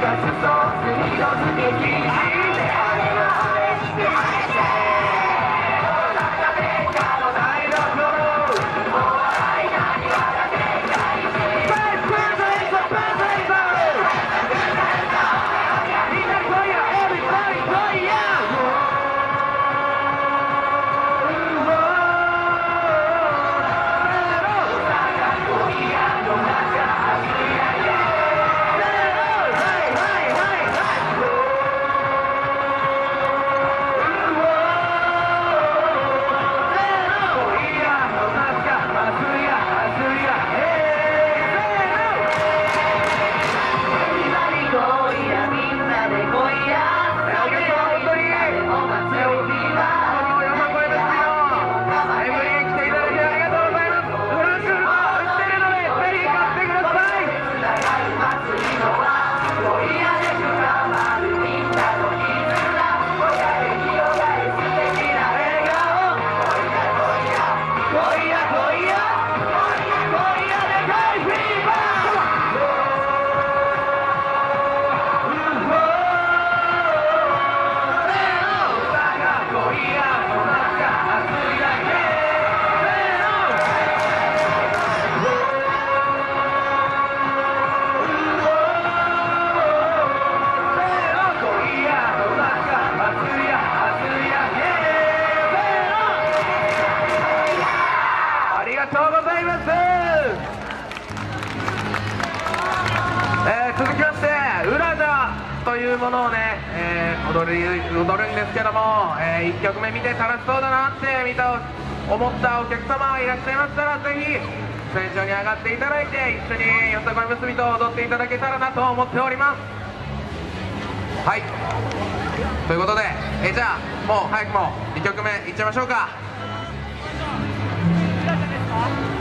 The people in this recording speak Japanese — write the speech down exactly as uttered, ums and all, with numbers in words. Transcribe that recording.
というものをね、えー、踊る踊るんですけども、えー、いっきょくめ見て楽しそうだなって見た思ったお客様がいらっしゃいましたら、ぜひステージ上に上がっていただいて一緒によさこい結びと踊っていただけたらなと思っております。はい、ということで、えー、じゃあもう早くもいっきょくめいっちゃいましょうか。